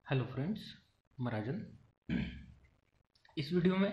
Hello friends, मैं राजन। इस video में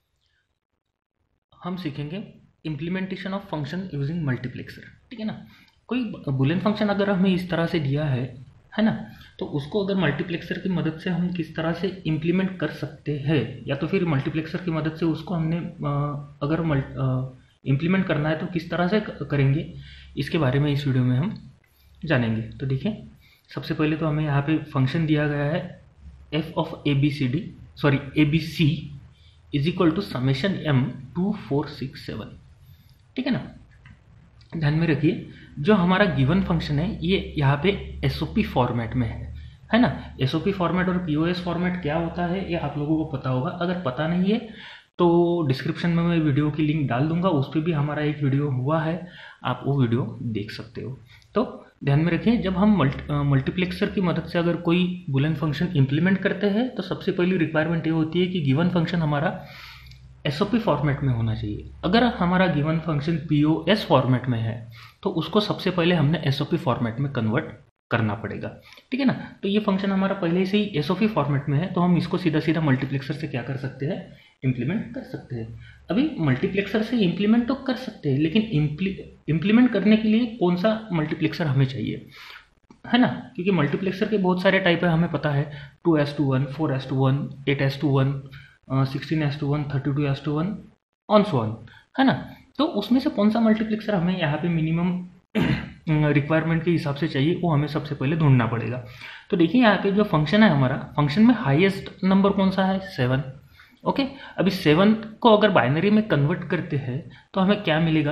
हम सीखेंगे implementation of function using multiplexer. ठीक है ना। कोई बुलियन फंक्शन अगर हमें इस तरह से दिया है ना, तो उसको अगर मल्टीप्लेक्सर की मदद से हम किस तरह से इम्प्लीमेंट कर सकते हैं, या तो फिर मल्टीप्लेक्सर की मदद से उसको हमने अगर इम्प्लीमेंट करना है तो किस तरह से करेंगे, इसके बारे में इस वीडियो में हम जानेंगे। तो देखिए, सबसे पहले तो हमें यहाँ पे फंक्शन दिया गया है F of A B C D, sorry A B C is equal to summation M 2467। ठीक है ना। ध्यान में रखिए, जो हमारा गिवन फंक्शन है ये यहाँ पे एसओपी फॉर्मेट में है ना। एसओपी फॉर्मेट और पीओएस फॉर्मेट क्या होता है ये आप लोगों को पता होगा। अगर पता नहीं है तो डिस्क्रिप्शन में मैं वीडियो की लिंक डाल दूंगा, उस पर भी हमारा एक वीडियो हुआ है, आप वो वीडियो देख सकते हो। तो ध्यान में रखिए, जब हम मल्टीप्लेक्सर की मदद से अगर कोई बुलियन फंक्शन इंप्लीमेंट करते हैं तो सबसे पहली रिक्वायरमेंट ये होती है कि गिवन फंक्शन हमारा एसओपी फॉर्मेट में होना चाहिए। अगर हमारा गिवन फंक्शन पीओएस फॉर्मेट में है तो उसको सबसे पहले हमने एसओपी फॉर्मेट में कन्वर्ट करना पड़ेगा। ठीक है ना। तो ये फंक्शन हमारा पहले से ही एसओपी फॉर्मेट में है, तो हम इसको सीधा सीधा मल्टीप्लेक्सर से क्या कर सकते हैं, इम्प्लीमेंट कर सकते हैं। अभी मल्टीप्लेक्सर से इम्प्लीमेंट तो कर सकते हैं, लेकिन इम्प्लीमेंट करने के लिए कौन सा मल्टीप्लेक्सर हमें चाहिए, है ना। क्योंकि मल्टीप्लेक्सर के बहुत सारे टाइप है, हमें पता है 2:1, 4:1, 8:1, 16:1, 32:1 ऑन सो ऑन, है ना। तो उसमें से कौन सा मल्टीप्लेक्सर हमें यहाँ पे मिनिमम रिक्वायरमेंट के हिसाब से चाहिए, वो हमें सबसे पहले ढूंढना पड़ेगा। तो देखिए, यहाँ पे जो फंक्शन है हमारा, फंक्शन में हाईएस्ट नंबर कौन सा है, 7। ओके, अभी 7 को अगर बाइनरी में कन्वर्ट करते हैं तो हमें क्या मिलेगा,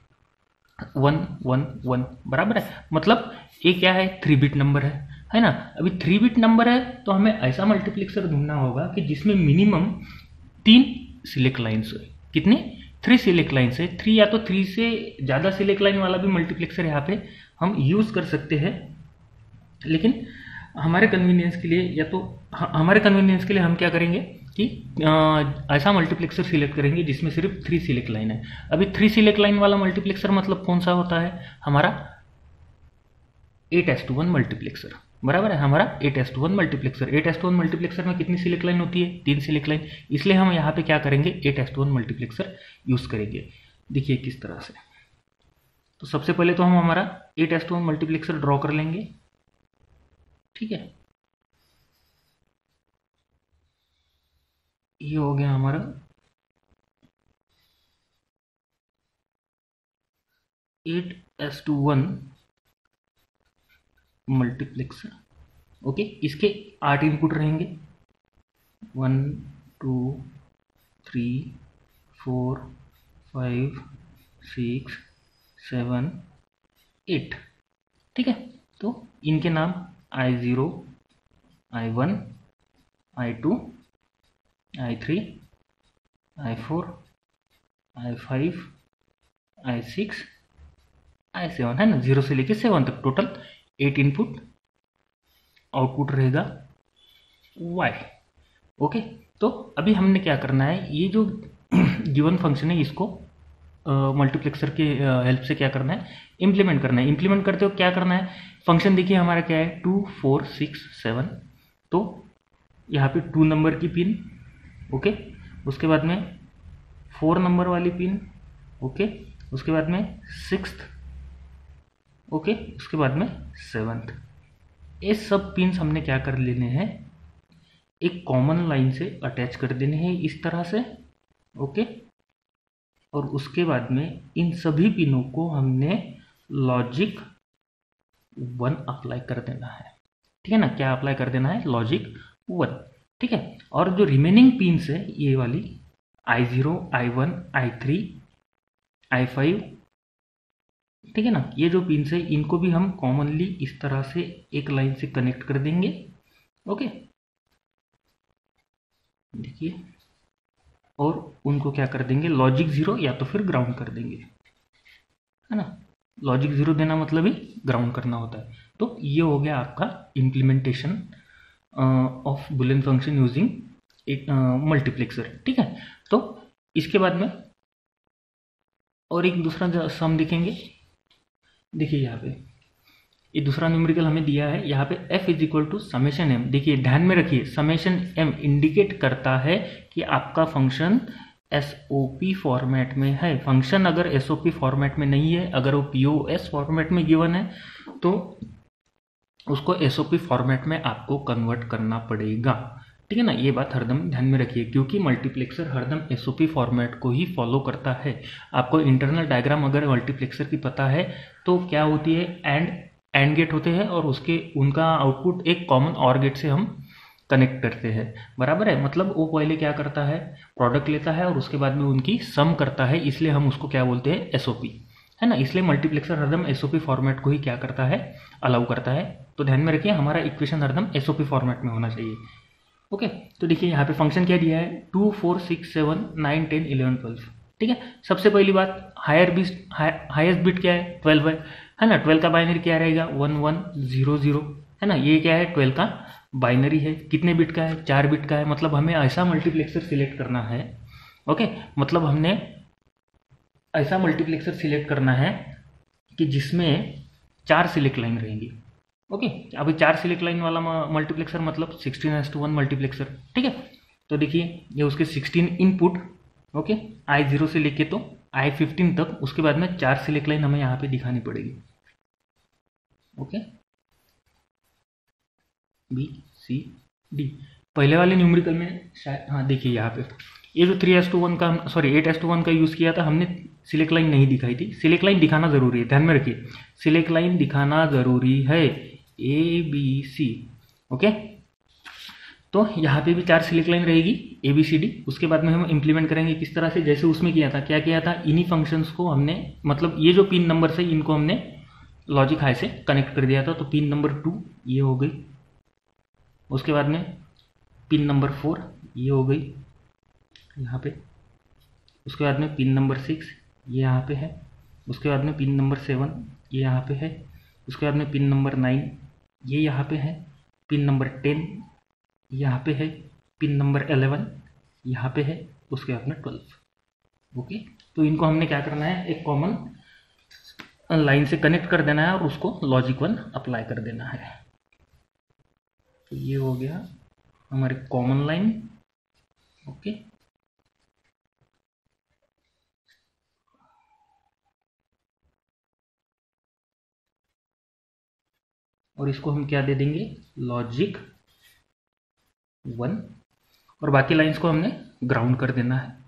111 बराबर है। मतलब ये क्या है, 3 बिट नंबर है ना। अभी 3 बिट नंबर है तो हमें ऐसा मल्टीप्लेक्सर ढूंढना होगा कि जिसमें मिनिमम 3 सिलेक्ट लाइन्स हो। कितने, 3 सिलेक्ट लाइन्स है। 3 या तो 3 से ज़्यादा सिलेक्ट लाइन वाला भी मल्टीप्लेक्सर यहाँ पे हम यूज़ कर सकते हैं, लेकिन हमारे कन्वीनियंस के लिए, या तो हमारे कन्वीनियंस के लिए हम क्या करेंगे कि ऐसा मल्टीप्लेक्सर सिलेक्ट करेंगे जिसमें सिर्फ 3 सिलेक्ट लाइन है। अभी 3 सिलेक्ट लाइन वाला मल्टीप्लेक्सर मतलब कौन सा होता है, हमारा 8:1 मल्टीप्लेक्सर बराबर है। हमारा 8:1 मल्टीप्लेक्सर, 8:1 मल्टीप्लेक्सर में कितनी सिलेक्ट लाइन होती है, 3 सिलेक्ट लाइन। इसलिए हम यहाँ पे क्या करेंगे, 8:1 मल्टीप्लेक्सर यूज़ करेंगे। देखिए किस तरह से। तो सबसे पहले तो हम हमारा 8:1 मल्टीप्लेक्सर ड्रॉ कर लेंगे। ठीक है, ये हो गया हमारा 8:1 मल्टीप्लेक्सर। ओके, इसके 8 इनपुट रहेंगे, 1 2 3 4 5 6 7 8। ठीक है, तो इनके नाम I0, I1, I2, I3, I4, I5, I6, I7 है ना। 0 से लेके 7 तक टोटल 8 इनपुट, आउटपुट रहेगा Y। ओके, तो अभी हमने क्या करना है, ये जो गिवन फंक्शन है इसको मल्टीप्लेक्सर के हेल्प से क्या करना है, इम्प्लीमेंट करना है। इम्प्लीमेंट करते हो क्या करना है, फंक्शन देखिए हमारा क्या है, 2 4 6 7। तो यहाँ पे 2 नंबर की पिन, ओके, उसके बाद में 4 नंबर वाली पिन, ओके, उसके बाद में 6th, ओके, उसके बाद में 7th। ये सब पिन्स हमने क्या कर लेने हैं, एक कॉमन लाइन से अटैच कर देने हैं इस तरह से, ओके। और उसके बाद में इन सभी पिनों को हमने लॉजिक 1 अप्लाई कर देना है। ठीक है ना, क्या अप्लाई कर देना है, लॉजिक 1। ठीक है, और जो रिमेनिंग पिन्स है ये वाली I0, I1, I3, I5, ठीक है ना, ये जो पिन्स है इनको भी हम कॉमनली इस तरह से एक लाइन से कनेक्ट कर देंगे। ओके, देखिए, और उनको क्या कर देंगे, लॉजिक 0 या तो फिर ग्राउंड कर देंगे, है ना। लॉजिक 0 देना मतलब ही ग्राउंड करना होता है। तो ये हो गया आपका implementation of boolean function using एक मल्टीप्लेक्सर। ठीक है, तो इसके बाद में और एक दूसरा सम देखेंगे। देखिए यहाँ पे ये दूसरा न्यूमेरिकल हमें दिया है यहाँ पे f is equal to summation m। देखिए ध्यान में रखिए समेशन m इंडिकेट करता है कि आपका फंक्शन SOP फॉर्मेट में है। फंक्शन अगर SOP फॉर्मेट में नहीं है, अगर वो POS फॉर्मेट में गिवन है तो उसको SOP फॉर्मेट में आपको कन्वर्ट करना पड़ेगा, ठीक है ना। ये बात हरदम ध्यान में रखिए क्योंकि मल्टीप्लेक्सर हरदम SOP फॉर्मेट को ही फॉलो करता है। आपको इंटरनल डायग्राम अगर मल्टीप्लेक्सर की पता है तो क्या होती है, एंड गेट होते हैं और उनका आउटपुट एक कॉमन ऑर गेट से हम कनेक्ट करते हैं, बराबर है। मतलब वो पहले क्या करता है, प्रोडक्ट लेता है और उसके बाद में उनकी सम करता है, इसलिए हम उसको क्या बोलते हैं, SOP, है ना। इसलिए मल्टीप्लेक्सर हरदम SOP फॉर्मेट को ही क्या करता है, अलाउ करता है। तो ध्यान में रखिए हमारा इक्वेशन हरदम SOP फॉर्मेट में होना चाहिए। ओके, तो देखिए यहाँ पे फंक्शन क्या दिया है, 2 4 6 7 9 10 11 12, ठीक है। सबसे पहली बात हाईएस्ट बिट क्या है, 12 है ना। 12 का बाइनरी क्या रहेगा, 1 1 0 0, है ना। ये क्या है, 12 का बाइनरी है। कितने बिट का है, 4 बिट का है। मतलब हमें ऐसा मल्टीप्लेक्सर सिलेक्ट करना है, ओके। मतलब हमने ऐसा मल्टीप्लेक्सर सिलेक्ट करना है कि जिसमें 4 सिलेक्ट लाइन रहेंगी, ओके। अभी 4 सिलेक्ट लाइन वाला मल्टीप्लेक्सर मतलब 16:1 मल्टीप्लेक्सर, ठीक है। तो देखिए ये उसके 16 इनपुट, ओके, I0 से लेके तो I15 तक, उसके बाद में 4 सिलेक्ट लाइन हमें यहाँ पे दिखानी पड़ेगी, ओके। B C D पहले वाले न्यूमेरिकल में शायद, हाँ देखिए यहाँ पे ये जो 3:1 का, सॉरी 8:1 का यूज़ किया था हमने, सिलेक्ट लाइन नहीं दिखाई थी। सिलेक्ट लाइन दिखाना ज़रूरी है, ध्यान में रखिए सिलेक्ट लाइन दिखाना ज़रूरी है, ABC, ओके। तो यहाँ पे भी 4 सिलेक्ट लाइन रहेगी ABCD। उसके बाद में हम इंप्लीमेंट करेंगे किस तरह से, जैसे उसमें किया था। क्या किया था, इन्हीं फंक्शंस को हमने, मतलब ये जो पिन नंबर से इनको हमने लॉजिक हाई से कनेक्ट कर दिया था। तो पिन नंबर 2 ये हो गई, उसके बाद में पिन नंबर 4 ये हो गई यहाँ पे, उसके बाद में पिन नंबर 6 ये यहाँ पे है, उसके बाद में पिन नंबर 7 ये यहाँ पे है, उसके बाद में पिन नंबर 9 ये यहाँ पे है, पिन नंबर 10 यहाँ पे है, पिन नंबर 11 यहाँ पे है, उसके बाद में 12, ओके। तो इनको हमने क्या करना है, एक कॉमन लाइन से कनेक्ट कर देना है और उसको लॉजिक 1 अप्लाई कर देना है। तो ये हो गया हमारी कॉमन लाइन, ओके। और इसको हम क्या दे देंगे, लॉजिक 1, और बाकी लाइंस को हमने ग्राउंड कर देना है,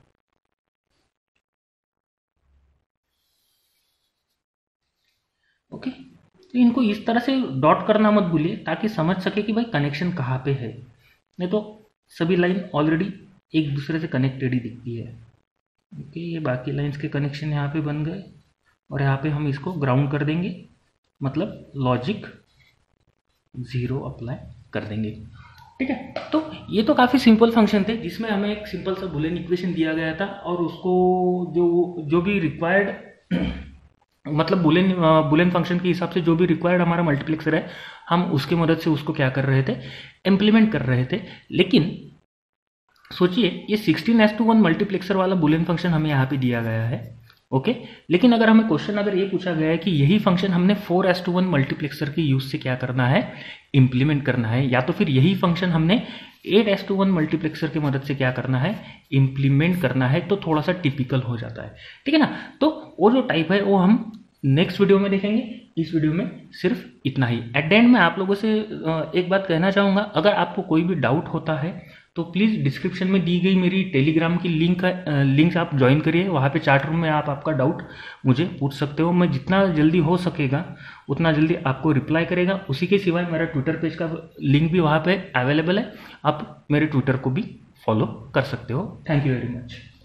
ओके। तो इनको इस तरह से डॉट करना मत भूलिए ताकि समझ सके कि भाई कनेक्शन कहाँ पे है, नहीं तो सभी लाइन ऑलरेडी एक दूसरे से कनेक्टेड ही दिखती है, ओके। ये बाकी लाइंस के कनेक्शन यहाँ पे बन गए और यहाँ पे हम इसको ग्राउंड कर देंगे, मतलब लॉजिक 0 अप्लाई कर देंगे, ठीक है। तो ये तो काफ़ी सिंपल फंक्शन थे जिसमें हमें एक सिंपल सा बुलियन इक्वेशन दिया गया था और उसको जो भी रिक्वायर्ड मतलब बुलियन फंक्शन के हिसाब से जो भी रिक्वायर्ड हमारा मल्टीप्लेक्सर है, हम उसके मदद से उसको क्या कर रहे थे, इम्प्लीमेंट कर रहे थे। लेकिन सोचिए ये 16:1 मल्टीप्लेक्सर वाला बुलियन फंक्शन हमें यहाँ पे दिया गया है, ओके। लेकिन अगर हमें क्वेश्चन अगर ये पूछा गया है कि यही फंक्शन हमने 4:1 मल्टीप्लेक्सर के यूज से क्या करना है, इम्प्लीमेंट करना है, या तो फिर यही फंक्शन हमने 8:1 मल्टीप्लेक्सर की मदद से क्या करना है, इम्प्लीमेंट करना है, तो थोड़ा सा टिपिकल हो जाता है, ठीक है ना। तो वो जो टाइप है वो हम नेक्स्ट वीडियो में देखेंगे। इस वीडियो में सिर्फ इतना ही। एट द एंड में आप लोगों से एक बात कहना चाहूँगा, अगर आपको कोई भी डाउट होता है तो प्लीज़ डिस्क्रिप्शन में दी गई मेरी टेलीग्राम की लिंक आप ज्वाइन करिए। वहाँ पे चैट रूम में आप आपका डाउट मुझे पूछ सकते हो। मैं जितना जल्दी हो सकेगा उतना जल्दी आपको रिप्लाई करेगा। उसी के सिवाय मेरा ट्विटर पेज का लिंक भी वहाँ पे अवेलेबल है, आप मेरे ट्विटर को भी फॉलो कर सकते हो। Thank you very much.